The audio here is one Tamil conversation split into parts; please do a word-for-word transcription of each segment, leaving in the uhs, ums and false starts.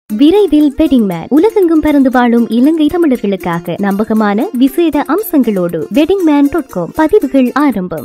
விரைவில் வெட்டிங் மேன் உலகெங்கும் பறந்து வாழும் இலங்கை தமிழர்களுக்காக நம்பகமான விசேட அம்சங்களோடு வெட்டிங் மேன் டாட் காம் பதிவுகள் ஆரம்பம்.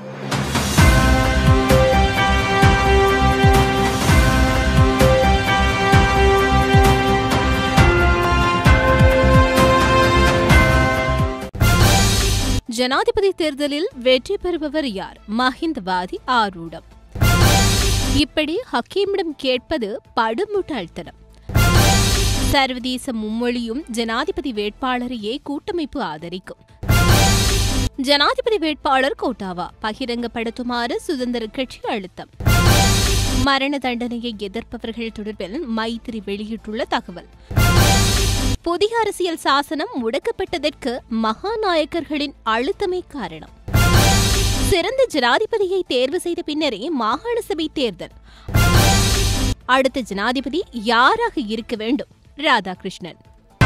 ஜனாதிபதி தேர்தலில் வெற்றி பெறுபவர் யார்? மஹிந்தவாதி ஆரூடம். இப்படி ஹக்கீமிடம் கேட்பது படுமுட்டாள்தனம். சர்வதேச மும்மொழியும் ஜனாதிபதி வேட்பாளரையே கூட்டமைப்பு ஆதரிக்கும். ஜனாதிபதி வேட்பாளர் கோட்டாவா பகிரங்கப்படுத்துமாறு சுதந்திர கட்சி அழுத்தம். மரண தண்டனையை எதிர்ப்பவர்கள் தொடர்பில் மைத்திரி வெளியிட்டுள்ள தகவல். புதிய அரசியல் சாசனம் முடக்கப்பட்டதற்கு மகாநாயக்கர்களின் அழுத்தமே காரணம். சிறந்த ஜனாதிபதியை தேர்வு செய்த பின்னரே மாகாண சபை தேர்தல். அடுத்த ஜனாதிபதி யாராக இருக்க வேண்டும்? ராதாகிருஷ்ணன்.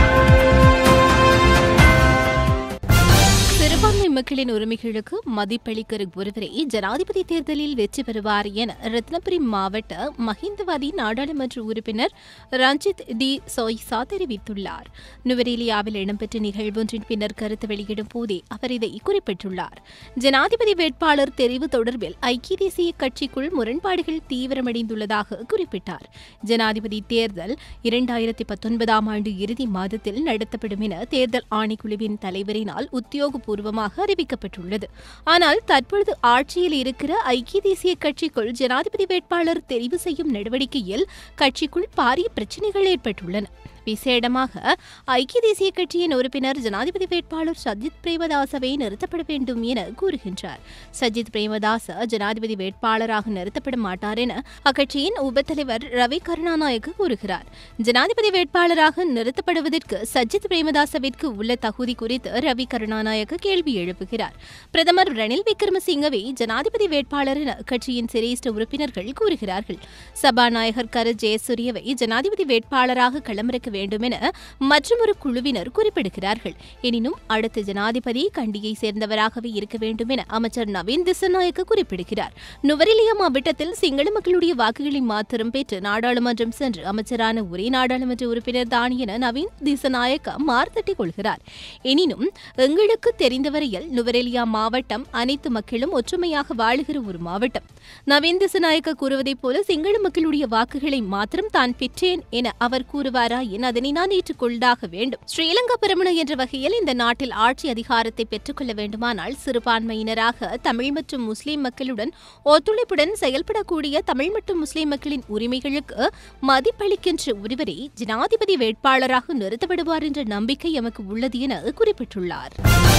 சிறுபான்மை மக்களின் உரிமைகளுக்கு மதிப்பளிக்கிற ஒருவரை ஜனாதிபதி தேர்தலில் வெற்றி பெறுவார் என ரத்னபுரி மாவட்ட மஹிந்தவாதி நாடாளுமன்ற உறுப்பினர் ரஞ்சித் டி சோய்சா தெரிவித்துள்ளார். நுவரேலியாவில் இடம்பெற்ற நிகழ்வொன்றின் பின்னர் கருத்து வெளியிடும் போதே அவர் இதை குறிப்பிட்டுள்ளார். ஜனாதிபதி வேட்பாளர் தெரிவு தொடர்பில் ஐக்கிய தேசிய கட்சிக்குள் முரண்பாடுகள் தீவிரமடைந்துள்ளதாக குறிப்பிட்டார். ஜனாதிபதி தேர்தல் இரண்டாயிரத்தி பத்தொன்பதாம் ஆண்டு இறுதி மாதத்தில் நடத்தப்படும் என தேர்தல் ஆணைக்குழுவின் தலைவரினால் உத்தியோகபூர்வ பூர்வமாக அறிவிக்கப்பட்டுள்ளது. ஆனால் தற்பொழுது ஆட்சியில் இருக்கிற ஐக்கிய தேசிய கட்சிக்குள் ஜனாதிபதி வேட்பாளர் தெரிவு செய்யும் நடவடிக்கையில் கட்சிக்குள் பாரிய பிரச்சினைகள் ஏற்பட்டுள்ளன. விசேடமாக ஐக்கிய தேசிய கட்சியின் உறுப்பினர் ஜனாதிபதி வேட்பாளர் சஜித் பிரேமதாசவை நிறுத்தப்பட வேண்டும் என கூறுகின்றார். சஜித் பிரேமதாச ஜனாதிபதி வேட்பாளராக நிறுத்தப்பட மாட்டார் என அக்கட்சியின் உபத்தலைவர் ரவி கருணாநாயக்க கூறுகிறார். ஜனாதிபதி வேட்பாளராக நிறுத்தப்படுவதற்கு சஜித் பிரேமதாசவிற்கு உள்ள தகுதி குறித்து ரவி கருணாநாயக்க கேள்வி எழுப்புகிறார். பிரதமர் ரணில் விக்ரமசிங்கவை ஜனாதிபதி வேட்பாளர் என கட்சியின் சிரேஷ்ட உறுப்பினர்கள் கூறுகிறார்கள். சபாநாயகர் கரு ஜெயசூரியவை ஜனாதிபதி வேட்பாளராக களமிறக்க வேண்டும் என மற்றொரு குழுவினர் குறிப்பிடுகிறார்கள். எனினும் அடுத்த ஜனாதிபதி கண்டியை சேர்ந்தவராகவே இருக்க வேண்டும் என அமைச்சர் நவீன் திசநாயக்க குறிப்பிடுகிறார். நுவரெலியா மாவட்டத்தில் சிங்கள மக்களுடைய வாக்குகளை மாத்திரம் பெற்று நாடாளுமன்றம் சென்று அமைச்சரான ஒரே நாடாளுமன்ற உறுப்பினர் தான் என நவீன் திசநாயக்க மார்த்தட்டிக் கொள்கிறார். எனினும் எங்களுக்கு தெரிந்தவரையில் நுவரெலியா மாவட்டம் அனைத்து மக்களும் ஒற்றுமையாக வாழுகிற ஒரு மாவட்டம். நவீன் திசநாயக்க கூறுவதைப் போல சிங்கள மக்களுடைய வாக்குகளை மாத்திரம் தான் பெற்றேன் என அவர் கூறுவாரா என அதனை நான் ஏற்றுக்கொள்ளாக வேண்டும். ஸ்ரீலங்கா பிரமுன என்ற வகையில் இந்த நாட்டில் ஆட்சி அதிகாரத்தை பெற்றுக் கொள்ள வேண்டுமானால் சிறுபான்மையினராக தமிழ் மற்றும் முஸ்லிம் மக்களுடன் ஒத்துழைப்புடன் செயல்படக்கூடிய தமிழ் மற்றும் முஸ்லிம் மக்களின் உரிமைகளுக்கு மதிப்பளிக்கின்ற ஒருவரை ஜனாதிபதி வேட்பாளராக நிறுத்தப்படுவார் என்ற நம்பிக்கை எமக்கு உள்ளது என குறிப்பிட்டுள்ளார்.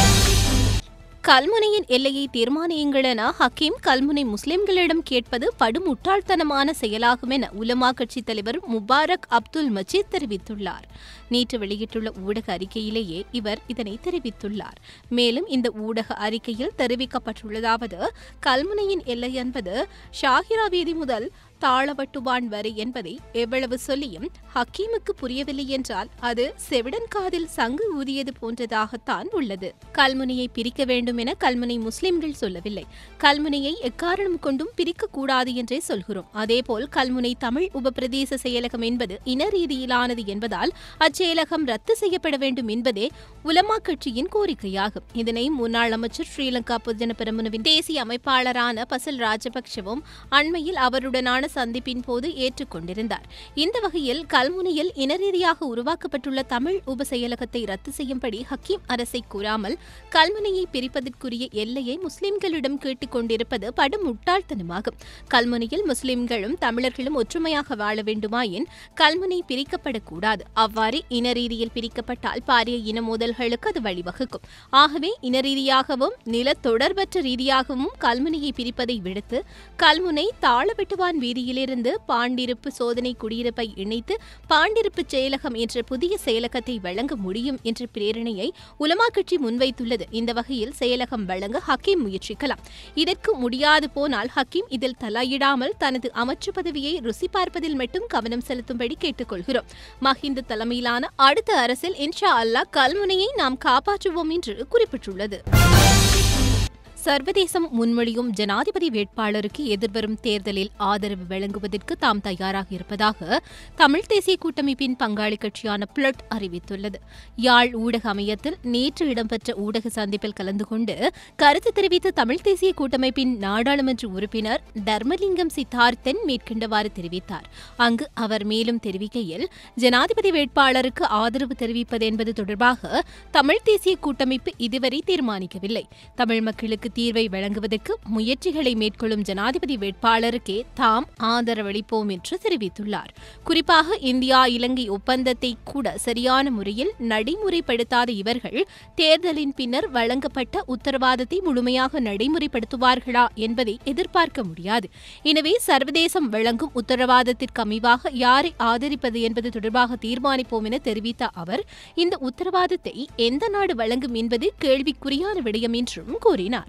கல்முனையின் எல்லையை தீர்மானியுங்கள் என ஹக்கீம் கல்முனை முஸ்லிம்களிடம் கேட்பது படுமுட்டாள்தனமான செயலாகும் என உலமா கட்சித் தலைவர் முபாரக் அப்துல் மஜீத் தெரிவித்துள்ளார். நேற்று வெளியிட்டுள்ள ஊடக அறிக்கையிலேயே இவர் இதனை தெரிவித்துள்ளார். மேலும் இந்த ஊடக அறிக்கையில் தெரிவிக்கப்பட்டுள்ளதாவது, கல்முனையின் எல்லை என்பது ஷாஹிரா வீதி முதல் தாளவட்டுவான் வரை என்பதை எவ்வளவு சொல்லியும் ஹக்கீமுக்கு புரியவில்லை என்றால் அது செவிடன் காதில் சங்கு ஊதியது போன்றதாகத்தான் உள்ளது. கல்முனையை பிரிக்க வேண்டும் என கல்முனை முஸ்லிம்கள் சொல்லவில்லை. கல்முனையை எக்காரணம் கொண்டும் பிரிக்கக்கூடாது என்றே சொல்கிறோம். அதேபோல் கல்முனை தமிழ் உபபிரதேச செயலகம் என்பது இன ரீதியிலானது என்பதால் அச்செயலகம் ரத்து செய்யப்பட வேண்டும் என்பதே உலமா கட்சியின் கோரிக்கையாகும். இதனை முன்னாள் அமைச்சர் ஸ்ரீலங்கா பொதுஜன பெரமுனவின் தேசிய அமைப்பாளரான பசில் ராஜபக்சவும் அண்மையில் அவருடனான சந்திப்பின் போது ஏற்றுக்கொண்டிருந்தார். இந்த வகையில் கல்முனையில் இனரீதியாக உருவாக்கப்பட்டுள்ள தமிழ் உப செயலகத்தை ரத்து செய்யும்படி ஹக்கீம் அரசை கூறாமல் கல்முனையை பிரிப்பதற்குரிய எல்லையை முஸ்லிம்களிடம் கேட்டுக் கொண்டிருப்பது படும் முட்டாள்தனமாகும். கல்முனையில் முஸ்லிம்களும் தமிழர்களும் ஒற்றுமையாக வாழ வேண்டுமாயின் கல்முனை பிரிக்கப்படக்கூடாது. அவ்வாறு இனரீதியில் பிரிக்கப்பட்டால் பாரிய இன மோதல்களுக்கு அது வழிவகுக்கும். ஆகவே இனரீதியாகவும் நில தொடர்பற்ற ரீதியாகவும் கல்முனையை பிரிப்பதை விடுத்து கல்முனை தாளவெட்டுவான் வீதியிலிருந்து பாண்டிருப்பு சோதனை குடியிருப்பை இணைத்து பாண்டிருப்பு செயலகம் என்ற புதிய செயலகத்தை வழங்க முடியும் என்ற பிரேரணையை உலமா கட்சி முன்வைத்துள்ளது. இந்த வகையில் செயலகம் வழங்க ஹக்கீம் முயற்சிக்கலாம். இதற்கு முடியாது போனால் ஹக்கீம் இதில் தலையிடாமல் தனது அமைச்சு பதவியை ருசி பார்ப்பதில் மட்டும் கவனம் செலுத்தும்படி கேட்டுக்கொள்கிறோம். மஹிந்த தலைமையிலான அடுத்த அரசில் இன்ஷா அல்லாஹ் கல்முனையை நாம் காப்பாற்றுவோம் என்று குறிப்பிட்டுள்ளது. சர்வதேசம் முன்மொழியும் ஜனாதிபதி வேட்பாளருக்கு எதிர்வரும் தேர்தலில் ஆதரவு வழங்குவதற்கு தாம் தயாராக இருப்பதாக தமிழ் தேசிய கூட்டமைப்பின் பங்காளி கட்சியான பிளட் அறிவித்துள்ளது. யாழ் ஊடக அமையத்தில் நேற்று இடம்பெற்ற ஊடக சந்திப்பில் கலந்து கொண்டு கருத்து தெரிவித்த தமிழ் தேசிய கூட்டமைப்பின் நாடாளுமன்ற உறுப்பினர் தர்மலிங்கம் சித்தார்த்தன் மேற்கண்டவாறு தெரிவித்தார். அங்கு அவர் மேலும் தெரிவிக்கையில், ஜனாதிபதி வேட்பாளருக்கு ஆதரவு தெரிவிப்பது என்பது தொடர்பாக தமிழ் தேசிய கூட்டமைப்பு இதுவரை தீர்மானிக்கவில்லை. தமிழ் மக்களுக்கு தீர்வை வழங்குவதற்கு முயற்சிகளை மேற்கொள்ளும் ஜனாதிபதி வேட்பாளருக்கே தாம் ஆதரவளிப்போம் என்று தெரிவித்துள்ளார். குறிப்பாக இந்தியா இலங்கை ஒப்பந்தத்தை கூட சரியான முறையில் நடைமுறைப்படுத்தாத இவர்கள் தேர்தலின் பின்னர் வழங்கப்பட்ட உத்தரவாதத்தை முழுமையாக நடைமுறைப்படுத்துவார்களா என்பதை எதிர்பார்க்க முடியாது. எனவே சர்வதேசம் வழங்கும் உத்தரவாதத்திற்கு அமைவாக யாரை ஆதரிப்பது என்பது தொடர்பாக தீர்மானிப்போம் என தெரிவித்த அவர், இந்த உத்தரவாதத்தை எந்த நாடு வழங்கும் என்பது கேள்விக்குறியான விடயம் என்றும் கூறினார்.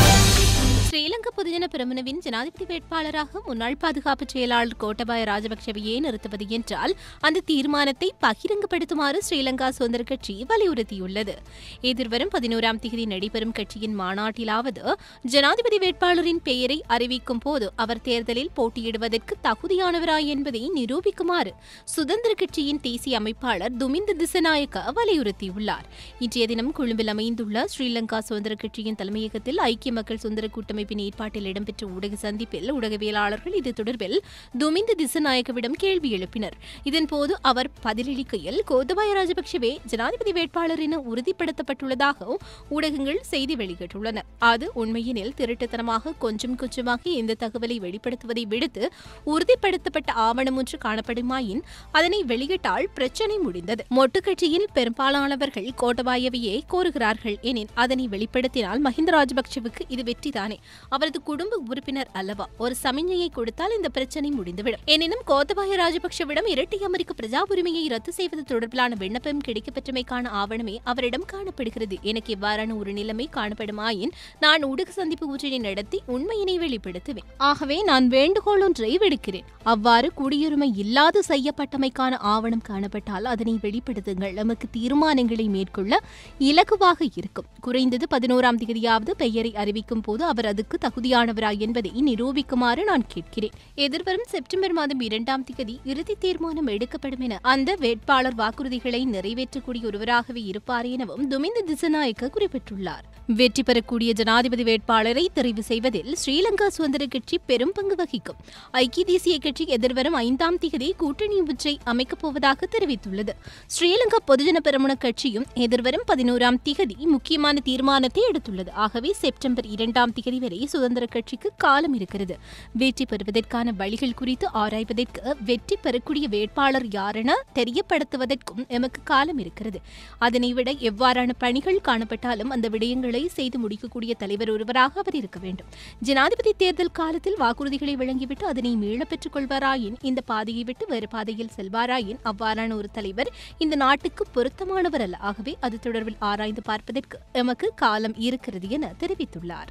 ஸ்ரீலங்கா பொதுஜன பெரமுனவின் ஜனாதிபதி வேட்பாளராக முன்னாள் பாதுகாப்பு செயலாளர் கோட்டபாய ராஜபக்சவையே நிறுத்துவது என்றால் அந்த தீர்மானத்தை பகிரங்கப்படுத்துமாறு ஸ்ரீலங்கா சுதந்திர கட்சி வலியுறுத்தியுள்ளது. எதிர்வரும் பதினோராம் தேதி நடைபெறும் கட்சியின் மாநாட்டிலாவது ஜனாதிபதி வேட்பாளரின் பெயரை அறிவிக்கும் போது அவர் தேர்தலில் போட்டியிடுவதற்கு தகுதியானவரா என்பதை நிரூபிக்குமாறு சுதந்திர கட்சியின் தேசிய அமைப்பாளர் துமிந்த திசநாயக்க வலியுறுத்தியுள்ளார். இன்றைய தினம் கொழும்பில் அமைந்துள்ள ஸ்ரீலங்கா சுதந்திர கட்சியின் தலைமையகத்தில் ஐக்கிய மக்கள் சுதந்திர கூட்டமைப்பின் ஏற்பாட்டில் இடம்பெற்ற ஊடக சந்திப்பில் ஊடகவியலாளர்கள் இது தொடர்பில் துமிந்த திசநாயக்கவிடம் கேள்வி எழுப்பினர். இதன்போது அவர் பதிலளிக்கையில், கோத்தபாய ராஜபக்சவே ஜனாதிபதி வேட்பாளர் என உறுதிப்படுத்தப்பட்டுள்ளதாக ஊடகங்கள் செய்தி வெளியிட்டுள்ளன. அது உண்மையினில் திருட்டுத்தனமாக கொஞ்சம் கொஞ்சமாக இந்த தகவலை வெளிப்படுத்துவதை விடுத்து உறுதிப்படுத்தப்பட்ட ஆவணம் ஒன்று காணப்படுமாயின் அதனை வெளியிட்டால் பிரச்சினை முடிந்தது. மொட்டு கட்சியில் பெரும்பாலானவர்கள் கோட்டபாயவையே கோருகிறார்கள் எனின் அதனை வெளிப்படுத்தினால் மஹிந்த ராஜபக்சவுக்கு இது வெற்றிதானே? அவரது குடும்ப உறுப்பினர் அல்லவா? ஒரு சமிஞ்சையை கொடுத்தால் இந்த பிரச்சனை முடிந்துவிடும். எனினும் கோத்தபாய ராஜபக்சவிடம் இரட்டை அமெரிக்க பிரஜா உரிமையை ரத்து செய்வது தொடர்பிலான விண்ணப்பம் கிடைக்கப்பெற்றமைக்கான ஆவணமே அவரிடம் காணப்படுகிறது. எனக்கு இவ்வாறான ஒரு நிலைமை காணப்படுமாயின் நான் ஊடக சந்திப்பு ஒன்றினை நடத்தி உண்மையினை வெளிப்படுத்துவேன். ஆகவே நான் வேண்டுகோள் ஒன்றை விடுக்கிறேன். அவ்வாறு குடியுரிமை இல்லாது செய்யப்பட்டமைக்கான ஆவணம் காணப்பட்டால் அதனை வெளிப்படுத்துங்கள். நமக்கு தீர்மானங்களை மேற்கொள்ள இலகுவாக இருக்கும். குறைந்தது பதினோராம் தேதியாவது பெயரை அறிவிக்கும் போது அவர் அதுக்கு தகுதியானவரா என்பதை நிரூபிக்குமாறு நான் கேட்கிறேன். எதிர்வரும் செப்டம்பர் மாதம் இரண்டாம் தேதி இறுதி தீர்மானம் எடுக்கப்படும் என அந்த வேட்பாளர் வாக்குறுதிகளை நிறைவேற்றக்கூடிய ஒருவராகவே இருப்பார் எனவும் துமிந்த திசநாயக்க குறிப்பிட்டுள்ளார். வெற்றி பெறக்கூடிய ஜனாதிபதி வேட்பாளரை தெரிவு செய்வதில் ஸ்ரீலங்கா சுதந்திர கட்சி பெரும் பங்கு வகிக்கும். ஐக்கிய தேசிய கட்சி எதிர்வரும் ஐந்தாம் தேதி கூட்டணி ஒன்றை அமைக்கப் போவதாக தெரிவித்துள்ளது. ஸ்ரீலங்கா பொதுஜன பெரமுன கட்சியும் எதிர்வரும் பதினோராம் தேதி முக்கியமான தீர்மானத்தை எடுத்துள்ளது. ஆகவே செப்டம்பர் இரண்டாம் தேதி வரை சுதந்திர கட்சிக்கு காலம் இருக்கிறது. வெற்றி பெறுவதற்கான வழிகள் குறித்து ஆராய்வதற்கு, வெற்றி பெறக்கூடிய வேட்பாளர் யாரென தெரியப்படுத்துவதற்கும் எமக்கு காலம் இருக்கிறது. அதனை விட எவ்வாறான பணிகள் காணப்பட்டாலும் அந்த விடயங்களை செய்து முடிக்கக்கூடிய தலைவர் ஒருவராக அவர் இருக்க வேண்டும். ஜனாதிபதி தேர்தல் காலத்தில் வாக்குறுதிகளை வழங்கிவிட்டு அதனை மீளப் பெற்றுக் கொள்வாராயின், இந்த பாதையை விட்டு வேறு பாதையில் செல்வாராயின் அவ்வாறான ஒரு தலைவர் இந்த நாட்டுக்கு பொருத்தமானவர் அல்ல. ஆகவே அது தொடர்பில் ஆராய்ந்து பார்ப்பதற்கு எமக்கு காலம் இருக்கிறது என தெரிவித்துள்ளார்.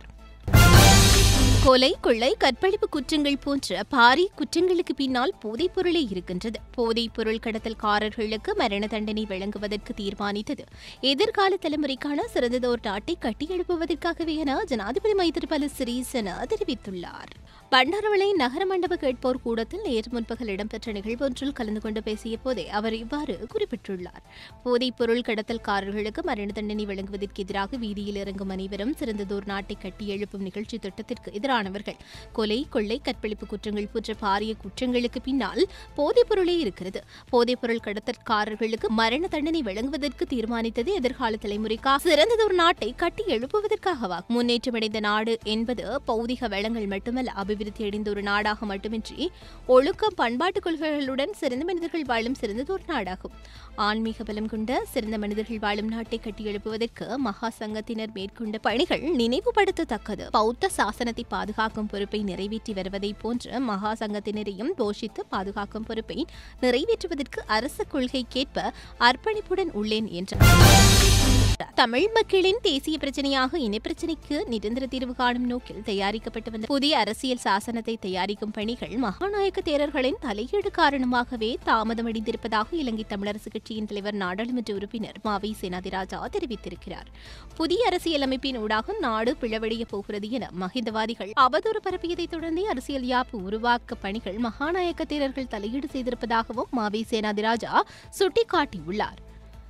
கொலை, கொள்ளை, கற்பழிப்பு குற்றங்கள் போன்ற பாரிய குற்றங்களுக்கு பின்னால் போதைப் பொருளே இருக்கின்றது. போதைப் பொருள் கடத்தல்காரர்களுக்கு மரண தண்டனை வழங்குவதற்கு தீர்மானித்தது எதிர்கால தலைமுறைக்கான சிறந்ததோர் நாட்டை கட்டியெழுப்புவதற்காகவே என ஜனாதிபதி மைத்திரிபால சிறிசேன தெரிவித்துள்ளார். பண்டாரவளை நகர மண்டப கேட்போர் கூடத்தில் நேற்று முன்பகல் இடம்பெற்ற நிகழ்வொன்றில் கலந்து கொண்டு பேசிய போதே அவர் இவ்வாறு குறிப்பிட்டுள்ளார். போதைப் பொருள் கடத்தல்காரர்களுக்கு மரண தண்டனை வழங்குவதற்கு எதிராக வீதியில் இறங்கும் அனைவரும் சிறந்ததோர் நாட்டை கட்டியெழுப்பும் நிகழ்ச்சி திட்டத்திற்கு எதிரானவர்கள். கொலை, கொள்ளை, கற்பழிப்பு குற்றங்கள் போன்ற பாரிய குற்றங்களுக்கு பின்னால் போதைப் பொருளே இருக்கிறது. போதைப் பொருள் கடத்தல்காரர்களுக்கு மரண தண்டனை வழங்குவதற்கு தீர்மானித்தது எதிர்கால தலைமுறைக்காக சிறந்ததோர் நாட்டை கட்டி எழுப்புவதற்காகவா? முன்னேற்றமடைந்த நாடு என்பது பௌதிக வளங்கள் மட்டுமல்ல, அபிவிருத்தி அடைந்த ஒரு நாடாக மட்டுமின்றி ஒழுக்கம், பண்பாட்டு கொள்கைகளுடன் சிறந்த மனிதர்கள் வாழும் சிறந்ததோர் நாடாகும். ஆன்மீக பலம் கொண்ட சிறந்த மனிதர்கள் வாழும் நாட்டை கட்டியெழுப்புவதற்கு மகா சங்கத்தினர் மேற்கொண்ட பணிகள் நினைவுபடுத்தத்தக்கது. பௌத்த சாசனத்தை பாதுகாக்கும் பொறுப்பை நிறைவேற்றி வருவதை போன்ற மகா சங்கத்தினரையும் போஷித்து பாதுகாக்கும் பொறுப்பை நிறைவேற்றுவதற்கு அரசு கொள்கைக்கேற்ப அர்ப்பணிப்புடன் உள்ளேன் என்றார். தமிழ் மக்களின் தேசிய பிரச்சனையாக இனப்பிரச்சினைக்கு நிரந்தர தீர்வு காணும் நோக்கில் தயாரிக்கப்பட்டு வந்த புதிய அரசியல் சாசனத்தை தயாரிக்கும் பணிகள் மகாநாயக்க தேரர்களின் தலையீடு காரணமாகவே தாமதமடைந்திருப்பதாக இலங்கை தமிழரசு கட்சியின் தலைவர் நாடாளுமன்ற உறுப்பினர் மாவை சேனாதிராஜா தெரிவித்திருக்கிறார். புதிய அரசியலமைப்பின் ஊடாக நாடு பிளவடைய போகிறது என மஹிந்தவாதிகள் அவதூறு பரப்பியதைத் தொடர்ந்தே அரசியல் யாப்பு உருவாக்க பணிகள் மகாநாயக்க தேரர்கள் தலையீடு செய்திருப்பதாகவும் மாவை சேனாதிராஜா சுட்டிக்காட்டியுள்ளார்.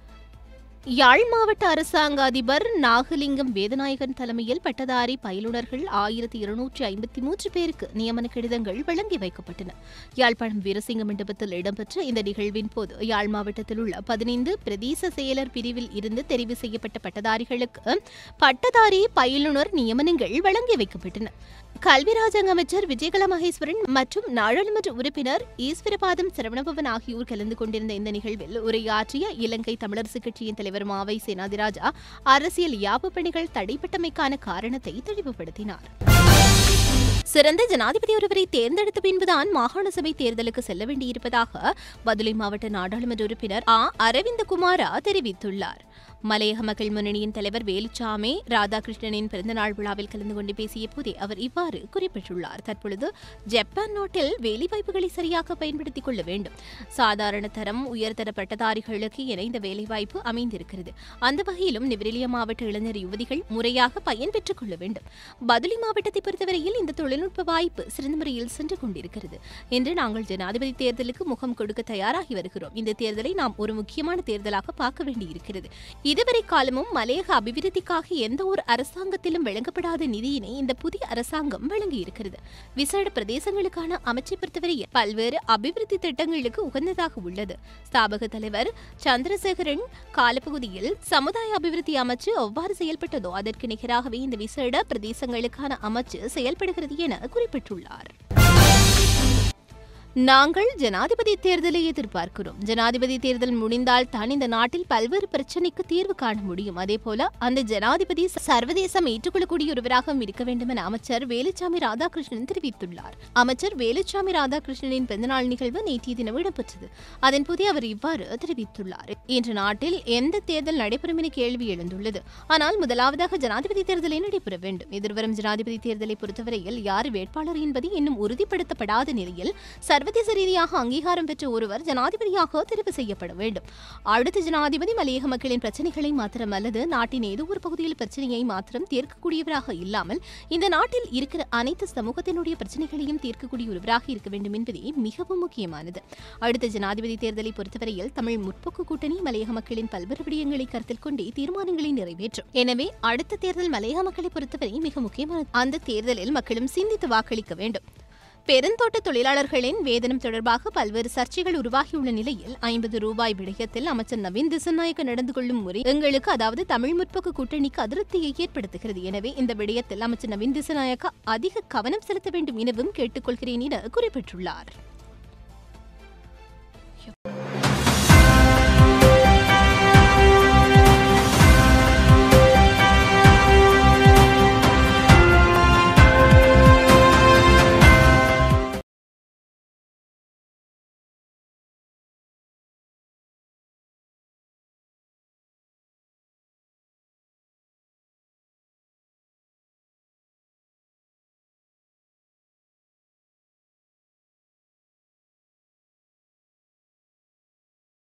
யாழ் மாவட்ட அரசாங்க அதிபர் நாகலிங்கம் வேதநாயகன் தலைமையில் பட்டதாரி பயிலுநர்கள் ஆயிரத்தி இருநூற்றி ஐம்பத்தி மூன்று பேருக்கு நியமன கடிதங்கள் வழங்கி வைக்கப்பட்டன. யாழ்ப்பாணம் வீரசிங்க மண்டபத்தில் இடம்பெற்ற இந்த நிகழ்வின் போது யாழ் மாவட்டத்தில் உள்ள பதினைந்து பிரதேச செயலர் பிரிவில் இருந்து தெரிவு செய்யப்பட்ட பட்டதாரிகளுக்கு பட்டதாரி பயிலுனர் நியமனங்கள் வழங்கி வைக்கப்பட்டன. கல்வி ராஜாங்க அமைச்சர் விஜயகலா மகேஸ்வரன் மற்றும் நாடாளுமன்ற உறுப்பினர் ஈஸ்வரபாதம் சரவணபவன் ஆகியோர் கலந்து கொண்டிருந்த இந்த நிகழ்வில் உரையாற்றிய இலங்கை தமிழரசு கட்சியின் தலைவர் மாவை சேனாதிராஜா அரசியல் யாப்பு பணிகள் தடைப்பட்டமைக்கான காரணத்தை தெளிவுபடுத்தினார். சிறந்த ஜனாதிபதி ஒருவரை தேர்ந்தெடுத்த பின்புதான் மாகாண சபை தேர்தலுக்கு செல்ல வேண்டியிருப்பதாக பதுளை மாவட்ட நாடாளுமன்ற உறுப்பினர் ஆ அரவிந்தகுமாரா தெரிவித்துள்ளார். மலையக மக்கள் முன்னணியின் தலைவர் வேலுச்சாமி ராதாகிருஷ்ணனின் பிறந்தநாள் விழாவில் கலந்து கொண்டு பேசிய போதே அவர் இவ்வாறு குறிப்பிட்டுள்ளார். தற்பொழுது ஜப்பான் நாட்டில் வேலைவாய்ப்புகளை சரியாக பயன்படுத்திக் கொள்ள வேண்டும். சாதாரண தரம் உயர்தர பட்டதாரிகளுக்கு என இந்த வேலைவாய்ப்பு அமைந்திருக்கிறது. அந்த வகையிலும் நெவிலிய மாவட்ட இளைஞர் யுவதிகள் முறையாக பயன்பெற்றுக் கொள்ள வேண்டும். பதுளை மாவட்டத்தை பொறுத்தவரையில் இந்த தொழில்நுட்ப வாய்ப்பு சிறந்த முறையில் சென்று கொண்டிருக்கிறது என்று நாங்கள் ஜனாதிபதி தேர்தலுக்கு முகம் கொடுக்க தயாராகி வருகிறோம். இந்த தேர்தலை நாம் ஒரு முக்கியமான தேர்தலாக பார்க்க வேண்டியிருக்கிறது. இதுவரை காலமும் மலையக அபிவிருத்திக்காக எந்த ஒரு அரசாங்கத்திலும் வழங்கப்படாத நிதியினை இந்த புதிய அரசாங்கம் வழங்கியிருக்கிறது. விசேட பிரதேசங்களுக்கான அமைச்சை பொறுத்தவரையில் பல்வேறு அபிவிருத்தி திட்டங்களுக்கு உகந்ததாக உள்ளது. ஸ்தாபக தலைவர் சந்திரசேகரன் காலப்பகுதியில் சமுதாய அபிவிருத்தி அமைச்சு எவ்வாறு செயல்பட்டதோ அதற்கு நிகராகவே இந்த விசேட பிரதேசங்களுக்கான அமைச்சு செயல்படுகிறது என குறிப்பிட்டுள்ளார். நாங்கள் ஜனாதிபதி தேர்தலை எதிர்பார்க்கிறோம். ஜனாதிபதி தேர்தல் முடிந்தால் தான் இந்த நாட்டில் பல்வேறு பிரச்சினைக்கு தீர்வு காண முடியும். அதேபோல அந்த ஜனாதிபதி சர்வதேசம் ஏற்றுக்கொள்ளக்கூடிய ஒருவராக இருக்க வேண்டும் என அமைச்சர் வேலுச்சாமி ராதாகிருஷ்ணன் தெரிவித்துள்ளார். அமைச்சர் வேலுச்சாமி ராதாகிருஷ்ணனின் பிறந்தநாள் நிகழ்வு நேற்றைய தினம் இடம்பெற்றது. அதன்போது அவர் இவ்வாறு தெரிவித்துள்ளார். இன்று நாட்டில் எந்த தேர்தல் நடைபெறும் என கேள்வி எழுந்துள்ளது. ஆனால் முதலாவதாக ஜனாதிபதி தேர்தலை நடைபெற வேண்டும். எதிர்வரும் ஜனாதிபதி தேர்தலை பொறுத்தவரையில் யார் வேட்பாளர் என்பது இன்னும் உறுதிப்படுத்தப்படாத நிலையில் சர்வதேச ரீதியாக அங்கீகாரம் பெற்ற ஒருவர் ஜனாதிபதியாக தெரிவு செய்யப்பட வேண்டும். அடுத்த ஜனாதிபதி மலையக மக்களின் பிரச்சனைகளை மாத்திரம் அல்லது நாட்டின் ஏதோ ஒரு பகுதியில் பிரச்சனையை மாத்திரம் தீர்க்கக்கூடியவராக இல்லாமல் இந்த நாட்டில் இருக்கிற அனைத்து சமூகத்தினுடைய பிரச்சனைகளையும் தீர்க்கக்கூடிய ஒருவராக இருக்க வேண்டும் என்பதே மிகவும் முக்கியமானது. அடுத்த ஜனாதிபதி தேர்தலை பொறுத்தவரையில் தமிழ் முற்போக்கு கூட்டணி மலையக மக்களின் பல்வேறு விடயங்களை கருத்தில் கொண்டே தீர்மானங்களை நிறைவேற்றும். எனவே அடுத்த தேர்தல் மலையக மக்களை பொறுத்தவரை மிக முக்கியமானது. அந்த தேர்தலில் மக்களும் சிந்தித்து வாக்களிக்க வேண்டும். பெருந்தோட்ட தொழிலாளர்களின் வேதனம் தொடர்பாக பல்வேறு சர்ச்சைகள் உருவாகியுள்ள நிலையில் ஐம்பது ரூபாய் விடயத்தில் அமைச்சர் நவீன் திசாநாயக்க நடந்து கொள்ளும் முறை எங்களுக்கு அதாவது தமிழ் முற்போக்கு கூட்டணிக்கு அதிருப்தியை ஏற்படுத்துகிறது. எனவே இந்த விடயத்தில் அமைச்சர் நவீன் திசாநாயக்க அதிக கவனம் செலுத்த வேண்டும் எனவும் கேட்டுக்கொள்கிறேன் என குறிப்பிட்டுள்ளார்.